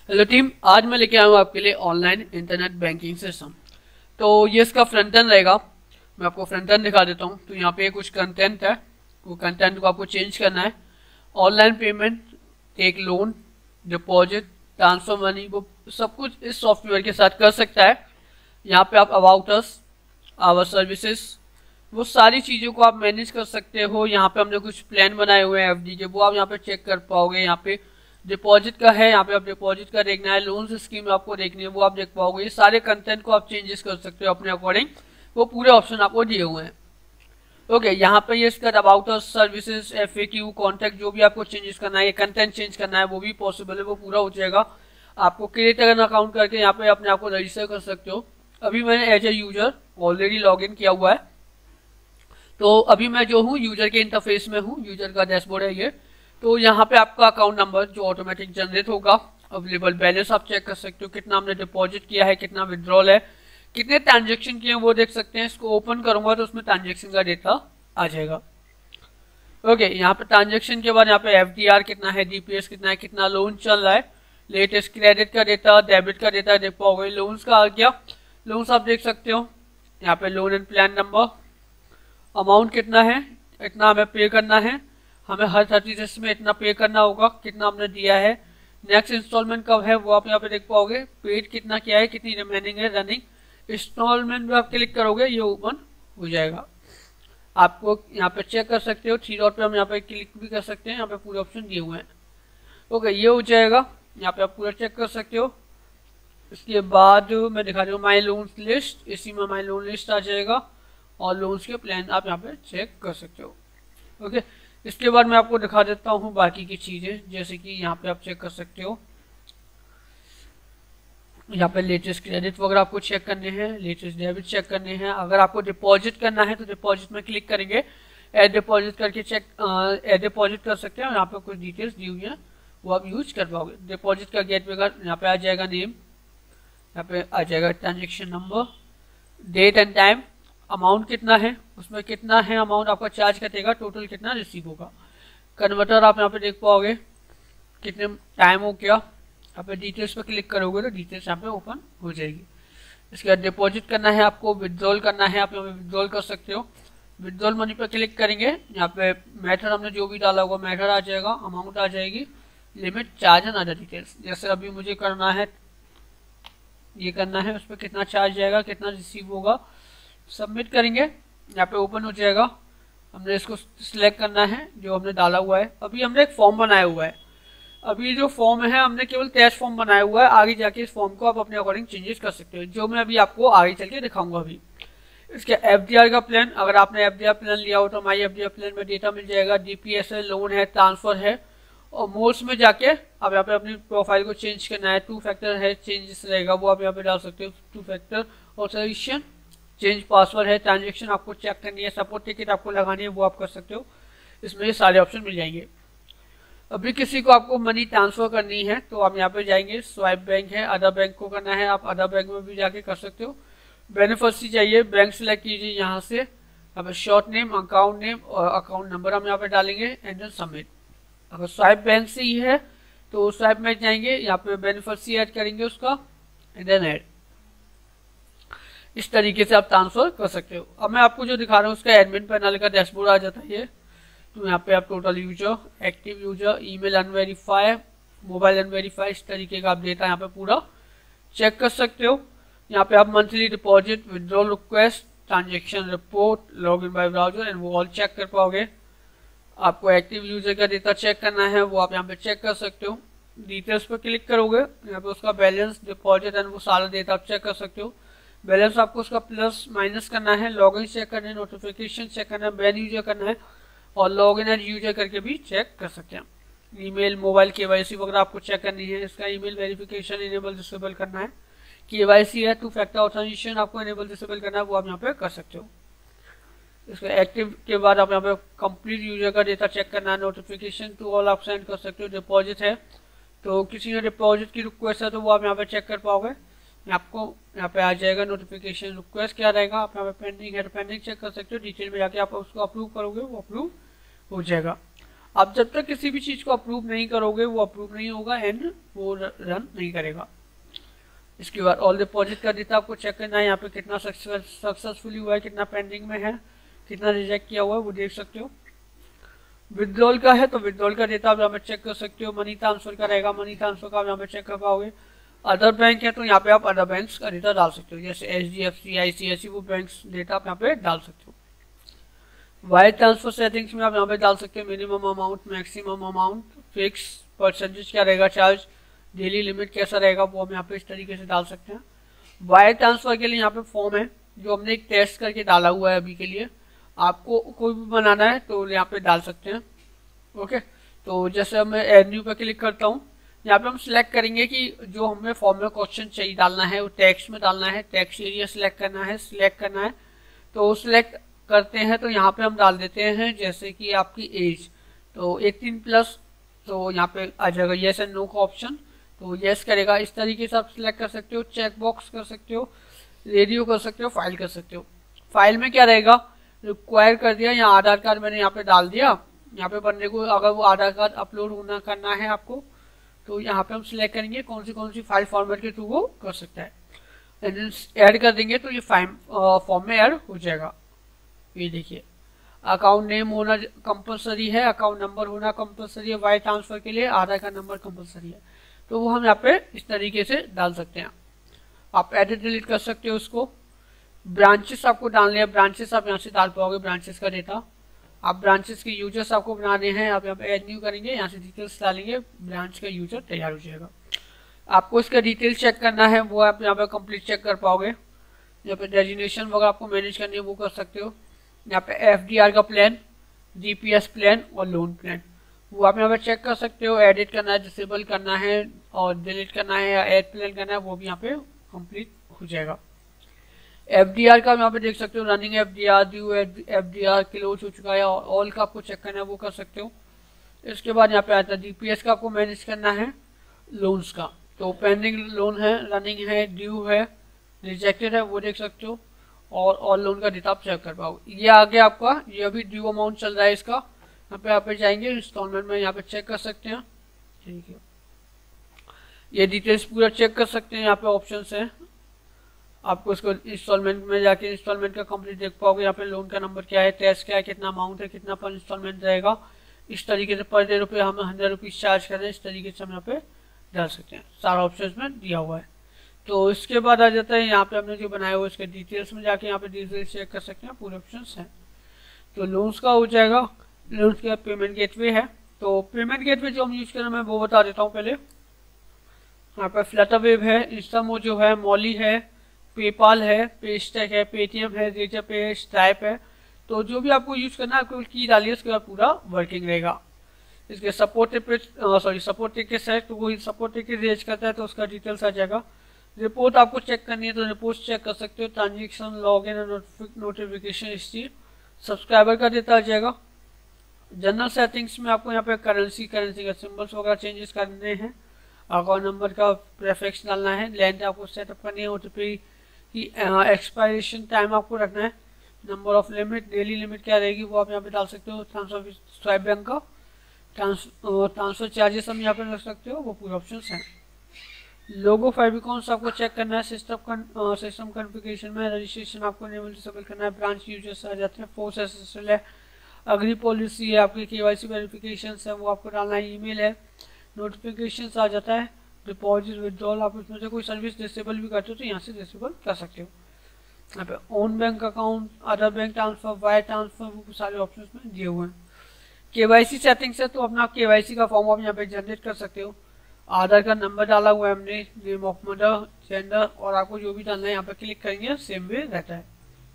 Hello team, आज मैं लेके आया हूँ आपके लिए ऑनलाइन इंटरनेट बैंकिंग सिस्टम। तो ये इसका फ्रंट एंड रहेगा। मैं आपको फ्रंट एंड दिखा देता हूँ। तो यहाँ पे कुछ कंटेंट है, वो कंटेंट को आपको चेंज करना है। Online payment, take loan, deposit, transfer money, वो सब कुछ इस सॉफ्टवेयर के साथ कर सकता है। यहाँ पे आप अबाउट अस, आवर सर्विसेज, वो सारी चीज़ों को आप मैनेज कर सकते हो। यहाँ पे हमने कुछ प्लान बनाए हुए हैं एफडी के, वो आप यहाँ पे चेक कर पाओगे। यहाँ पे डिपॉजिट का है, यहाँ पे आप डिपॉजिट का देखना है। लोन स्कीम आपको देखनी है, वो आप देख पाओगे। ये सारे कंटेंट को आप चेंजेस कर सकते हो अपने अकॉर्डिंग, वो पूरे ऑप्शन आपको दिए हुए हैं। ओके, यहाँ पे ये इसका about us, services, FAQ, contact, जो भी आपको चेंजेस करना है, कंटेंट चेंज करना है, वो भी पॉसिबल है, वो पूरा हो जाएगा। आपको क्रिएट एन अकाउंट करके यहाँ पे अपने आप को रजिस्टर कर सकते हो। अभी मैंने as a user already log in किया हुआ है। तो अभी मैं जो हूँ यूजर के इंटरफेस में हूँ, यूजर का डैशबोर्ड है ये। तो यहाँ पे आपका अकाउंट नंबर जो ऑटोमेटिक जनरेट होगा, अवेलेबल बैलेंस आप चेक कर सकते हो, कितना हमने डिपॉजिट किया है, कितना विड्रॉल है, कितने ट्रांजेक्शन किए हैं वो देख सकते हैं। इसको ओपन करूंगा तो उसमें ट्रांजेक्शन का डेटा आ जाएगा। ओके, यहाँ पे ट्रांजेक्शन के बाद यहाँ पे एफडीआर कितना है, डीपीएस कितना है, कितना लोन चल रहा है, लेटेस्ट क्रेडिट का डेटा, डेबिट का डेटा देख पाओगे। लोन्स का आ गया, लोन्स आप देख सकते हो। यहाँ पे loan and plan number, amount कितना है, इतना हमें पे करना है, हमें हर 30 डेज में इतना पे करना होगा, कितना हमने दिया है, नेक्स्ट इंस्टॉलमेंट कब है वो आप यहाँ पे देख पाओगे, पेड कितना क्या है, कितनी रिमेनिंग है, रनिंग इंस्टॉलमेंट में आप क्लिक करोगे ये ओपन हो जाएगा। आपको यहाँ पे चेक कर सकते हो, 3 डॉट पे हम यहाँ पे क्लिक भी कर सकते हैं, यहाँ पे पूरे ऑप्शन दिए हुए हैं। ओके, ये हो जाएगा, यहाँ पे आप पूरा चेक कर सकते हो। इसके बाद मैं दिखा रही हूँ माई लोन लिस्ट, इसी में माई लोन लिस्ट आ जाएगा और लोन्स के प्लान आप यहाँ पे चेक कर सकते हो। ओके, इसके बाद मैं आपको दिखा देता हूँ बाकी की चीज़ें, जैसे कि यहाँ पे आप चेक कर सकते हो। यहाँ पे लेटेस्ट क्रेडिट वगैरह आपको चेक करने हैं, लेटेस्ट डेबिट चेक करने हैं। अगर आपको डिपॉजिट करना है तो डिपॉजिट में क्लिक करेंगे, एड डिपॉजिट करके चेक एड डिपॉजिट कर सकते हैं। यहाँ पे कुछ डिटेल्स दी हुई हैं, वो आप यूज कर पाओगे। डिपॉजिट का गेटवे का यहाँ पे आ जाएगा नेम, यहाँ पे आ जाएगा transaction number, date and time, amount कितना है, उसमें कितना है अमाउंट आपका चार्ज कटेगा, टोटल कितना रिसीव होगा। कन्वर्टर आप यहाँ पे देख पाओगे कितने टाइम हो गया। यहाँ पे डिटेल्स पे क्लिक करोगे तो डिटेल्स यहाँ पे ओपन हो जाएगी। इसके बाद डिपॉजिट करना है आपको, विड्रॉल करना है, आप यहाँ पे विड्रॉल कर सकते हो। विड्रॉल मनी पे क्लिक करेंगे, यहाँ पे मेथड हमने जो भी डाला होगा मेथड आ जाएगा, अमाउंट आ जाएगी, limit, charge and other details. जैसे अभी मुझे करना है, ये करना है, उस पर कितना चार्ज जाएगा, कितना रिसीव होगा, सबमिट करेंगे, यहाँ पे ओपन हो जाएगा। हमने इसको सिलेक्ट करना है जो हमने डाला हुआ है। अभी हमने एक फॉर्म बनाया हुआ है, अभी जो फॉर्म है हमने केवल टेस्ट फॉर्म बनाया हुआ है। आगे जाके इस फॉर्म को आप अपने अकॉर्डिंग चेंजेस कर सकते हो, जो मैं अभी आपको आगे चल के दिखाऊंगा। अभी इसके एफडीआर का प्लान, अगर आपने एफडीआर प्लान लिया हो तो माई एफडीआर प्लान में डेटा मिल जाएगा, डीपीएस है, लोन है, ट्रांसफर है। और मोड्स में जाके आप यहाँ पे अपनी प्रोफाइल को चेंज करना है, 2 फैक्टर है चेंजेस रहेगा, वो आप यहाँ पे डाल सकते हो, 2 फैक्टर ऑथराइजेशन, चेंज पासवर्ड है, ट्रांजेक्शन आपको चेक करनी है, सपोर्ट टिकट आपको लगानी है, वो आप कर सकते हो। इसमें ये सारे ऑप्शन मिल जाएंगे। अभी किसी को आपको मनी ट्रांसफर करनी है तो आप यहाँ पे जाएंगे, स्वाइप बैंक है, अदर बैंक को करना है, आप अदर बैंक में भी जाके कर सकते हो। बेनिफिशियरी चाहिए, बैंक सिलेक्ट कीजिए, यहाँ से अब शॉर्ट नेम, अकाउंट नेम और अकाउंट नंबर हम यहाँ पे डालेंगे एंड देन सबमिट। अगर स्वाइप बैंक से ही है तो स्वाइप में जाएंगे, यहाँ पे बेनिफिशियरी ऐड करेंगे उसका एंड देन ऐड। इस तरीके से आप ट्रांसफर कर सकते हो। अब मैं आपको जो दिखा रहा हूँ उसका एडमिन पैनल का डैशबोर्ड आ जाता है ये। तो यहाँ पे आप total user, active user, email unverify, mobile unverify, इस तरीके का आप डेटा यहाँ पे पूरा चेक कर सकते हो। यहाँ पे आप monthly deposit, withdrawal request, transaction report, log in by browser and वो ऑल चेक कर पाओगे। आपको एक्टिव यूजर का डेटा चेक करना है, वो आप यहाँ पे चेक कर सकते हो। डिटेल्स पर क्लिक करोगे, यहाँ पे उसका बैलेंस, डिपॉजिट एंड वो सारा डेटा आप चेक कर सकते हो। बैलेंस आपको उसका प्लस माइनस करना है, लॉगिन चेक करना है, नोटिफिकेशन चेक करना है, बैन यूजर करना है और लॉगिन एज यूजर करके भी चेक कर सकते हैं। ईमेल, मोबाइल केवाईसी वगैरह आपको चेक करनी है, इसका ईमेल वेरिफिकेशन इनेबल डिसेबल करना है, केवाईसी है, 2 फैक्टर ऑथराइजेशन आपको इनेबल डिसेबल करना है, वो आप यहाँ पे कर सकते हो। इसका एक्टिव के बाद आप यहाँ पे कंप्लीट यूजर का डेटा चेक करना है, नोटिफिकेशन टू ऑल आप सेंड कर सकते हो। डिपॉजिट है तो किसी ने डिपॉजिट की रिक्वेस्ट है तो वो आप यहाँ पे चेक कर पाओगे। आपको यहाँ पे आ जाएगा नोटिफिकेशन रिक्वेस्ट क्या रहेगा, आप यहाँ पे पेंडिंग है तो पेंडिंग चेक कर सकते हो। डिटेल में जाके आप उसको अप्रूव करोगे, वो अप्रूव हो जाएगा। आप जब तक किसी भी चीज़ को अप्रूव नहीं करोगे वो अप्रूव नहीं होगा एंड वो रन नहीं करेगा। इसके बाद ऑल डिपॉजिट का डेटा आपको चेक करना है, यहाँ पे कितना सक्सेसफुली हुआ है, कितना पेंडिंग में है, कितना रिजेक्ट किया हुआ है वो देख सकते हो। विड्रॉल का है तो विड्रॉल का डेटा आप यहाँ पे चेक कर सकते हो। मनी ट्रांसफर का रहेगा, मनी ट्रांसफर का आप यहाँ पे चेक कर पाओगे। अदर बैंक है तो यहाँ पे आप अदर बैंक्स का डेटा डाल सकते हो, जैसे HDFC, ICICI वो बैंक्स डेटा आप यहाँ पे डाल सकते हो। वायर ट्रांसफर सेटिंग्स में आप यहाँ पे डाल सकते हो minimum amount, maximum amount, fix percentage क्या रहेगा चार्ज, डेली लिमिट कैसा रहेगा वो हम यहाँ पे इस तरीके से डाल सकते हैं। वायर ट्रांसफर के लिए यहाँ पे फॉर्म है जो हमने एक टेस्ट करके डाला हुआ है अभी के लिए, आपको कोई भी बनाना है तो यहाँ पे डाल सकते हैं। ओके, तो जैसे मैं एड न्यू पे क्लिक करता हूँ, यहाँ पे हम सिलेक्ट करेंगे कि जो हमें फॉर्म में क्वेश्चन चाहिए डालना है वो टेक्स्ट में डालना है, टेक्स्ट एरिया सिलेक्ट करना है। तो सिलेक्ट करते हैं तो यहाँ पे हम डाल देते हैं जैसे कि आपकी एज तो 18+, तो यहाँ पे आ जाएगा येस एंड नो का ऑप्शन, तो येस करेगा। इस तरीके से आप सिलेक्ट कर सकते हो, चेक बॉक्स कर सकते हो, रेडियो कर सकते हो, फाइल कर सकते हो। फाइल में क्या रहेगा, रिक्वायर कर दिया, यहाँ आधार कार्ड मैंने यहाँ पे डाल दिया। यहाँ पे बंदे को अगर वो आधार कार्ड अपलोड करना है आपको, तो यहाँ पे हम सिलेक्ट करेंगे कौन सी फाइल फॉर्मेट के थ्रू वो कर सकता है, ऐड कर देंगे तो ये फॉर्म में ऐड हो जाएगा। ये देखिए, अकाउंट नेम होना कंपलसरी है, अकाउंट नंबर होना कंपलसरी है, वायर ट्रांसफर के लिए आधार कार्ड नंबर कंपलसरी है, तो वो हम यहाँ पे इस तरीके से डाल सकते हैं। आप एडिट डिलीट कर सकते हो उसको। ब्रांचेस आपको डालने हैं, ब्रांचेस आप यहाँ से डाल पाओगे, ब्रांचेस का डेटा। आप ब्रांचेस के यूजर्स आपको बनाने हैं, आप यहाँ पे एड न्यू करेंगे, यहाँ से डिटेल्स डालेंगे, ब्रांच का यूजर तैयार हो जाएगा। आपको इसका डिटेल चेक करना है वो आप यहाँ पे कंप्लीट चेक कर पाओगे। यहाँ पे डेजिग्नेशन वगैरह आपको मैनेज करनी है वो कर सकते हो। यहाँ पे FDR का प्लान, GPS प्लान और लोन प्लान वो आप यहाँ पे चेक कर सकते हो। एडिट करना है, डिसेबल करना है और डिलीट करना है या ऐड प्लान करना है वो भी यहाँ पे कंप्लीट हो जाएगा। FDR का यहाँ पे देख सकते हो, running FDR, due FDR, close हो चुका है, और ऑल का आपको चेक करना है वो कर सकते हो। इसके बाद यहाँ पे आता है DPS का आपको मैनेज करना है, लोन्स का तो पेंडिंग लोन है, रनिंग है, ड्यू है, रिजेक्टेड है वो देख सकते हो, और ऑल लोन का डेटा आप चेक कर पाओगे। ये आगे आपका ये अभी ड्यू अमाउंट चल रहा है इसका, यहाँ पे जाएंगे इंस्टॉलमेंट में, यहाँ पे चेक कर सकते हैं। ठीक है, ये डिटेल्स पूरा चेक कर सकते हैं, यहाँ पे ऑप्शन है, आपको इसको इंस्टॉलमेंट में जाके इंस्टॉलमेंट का कंप्लीट देख पाओगे। यहाँ पे लोन का नंबर क्या है, टैक्स क्या है, कितना अमाउंट है, कितना पर इंस्टॉलमेंट रहेगा, इस तरीके से पर डे रुपये हमें 100 रुपीज़ चार्ज करें, इस तरीके से हम यहाँ पे डाल सकते हैं। सारा ऑप्शन में दिया हुआ है। तो इसके बाद आ जाता है यहाँ पे हमने जो बनाया हुआ इसके डिटेल्स में जाके यहाँ पे डिटेल्स चेक कर सकते हैं, पूरे ऑप्शन हैं। तो लोन्स का हो जाएगा। लोन्स के बाद पेमेंट गेटवे है, तो पेमेंट गेटवे जो हम यूज करें मैं वो बता देता हूँ पहले। यहाँ पे फ्लटरवेव है, इंस्टामो जो है, मॉली है, पेपाल है, पेस्टैक है, पेटीएम है, रेजर पे है, स्ट्राइप है। तो जो भी आपको यूज करना है आपको की डालिए, उसके बाद पूरा वर्किंग रहेगा। इसके सपोर्ट टिकट है, तो वही सपोर्ट टिकट रेज करता है तो उसका डिटेल्स आ जाएगा। रिपोर्ट आपको चेक करनी है तो रिपोर्ट चेक कर सकते हो। Transaction, log in, notification history, subscriber का डेटा आ जाएगा। जनरल सेटिंग्स में आपको यहाँ पे करेंसी का सिंबल्स वगैरह चेंजेस करने हैं, अकाउंट नंबर का प्रेफिक्स डालना है, लेंथ आपको सेटअप करनी है, OTP की एक्सपायरेशन टाइम आपको रखना है, number of limit, daily limit क्या रहेगी वो आप यहाँ पे डाल सकते हो। ट्रांसफर स्वाइप बैंक का ट्रांसफर चार्जेस हम यहाँ पे रख सकते हो, वो पूरे ऑप्शन हैं। लोगो फेविकॉन्स आपको चेक करना है। सिस्टम कॉन्फ़िगरेशन में रजिस्ट्रेशन आपको इनेबल डिसेबल करना है। ब्रांच यूजर्स आ जाते हैं, फोर्स एसएसएल है, अग्री पॉलिसी है, आपकी KYC वेरिफिकेशन है वो आपको डालना है, ईमेल है, नोटिफिकेशन आ जाता है, डिपॉजिट, विड्रॉल, आप इसमें से कोई सर्विस डिसेबल भी करते हो तो यहाँ से डिसेबल कर सकते हो। यहाँ पे own bank account, other bank transfer, wire transfer, वो सारे ऑप्शन में दिए हुए हैं। KYC सेटिंग्स है तो अपना KYC का फॉर्म आप यहाँ पे जनरेट कर सकते हो। आधार का नंबर डाला हुआ है हमने, नेम ऑफ मदर, जेंडर, और आपको जो भी डालना है यहाँ पे क्लिक करेंगे सेम वे रहता है।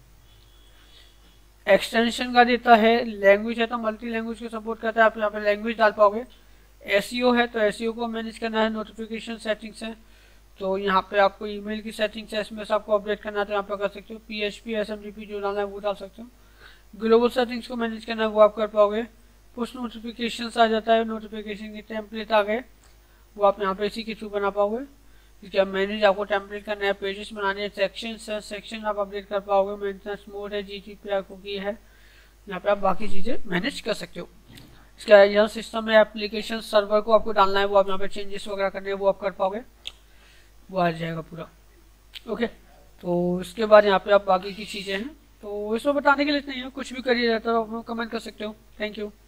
एक्सटेंशन का देता है, लैंग्वेज है तो मल्टी लैंग्वेज को सपोर्ट करता है, आप यहाँ पे लैंग्वेज डाल पाओगे। SEO है तो SEO को मैनेज करना है। नोटिफिकेशन सेटिंग्स है तो यहाँ पे आपको ईमेल की सेटिंग्स है, इसमें से आपको अपडेट करना है तो यहाँ पे कर सकते हो। PHP, SMTP जो डालना है वो डाल सकते हो। ग्लोबल सेटिंग्स को मैनेज करना है वो आप कर पाओगे। पुश नोटिफिकेशन आ जाता है, नोटिफिकेशन के टेम्पलेट आ गए वो आप यहाँ पे इसी के थ्रू बना पाओगे। क्योंकि अब मैनेज आपको टेम्पलेट करना है, पेजेस बनाने हैं, सेक्शन आप अपडेट कर पाओगे। मेंटेनेंस मोड है, GDPR कुकी है, यहाँ पे आप बाकी चीज़ें मैनेज कर सकते हो। इसका यह सिस्टम है, एप्लीकेशन सर्वर को आपको डालना है, वो आप यहाँ पे चेंजेस वगैरह करने हैं वो आप कर पाओगे, वो आ जाएगा पूरा। ओके, तो इसके बाद यहाँ पे आप बाकी की चीज़ें हैं, तो इसमें बताने के लिए इतना ही है, कुछ भी करिए रहता है तो आप कमेंट कर सकते हो। Thank you.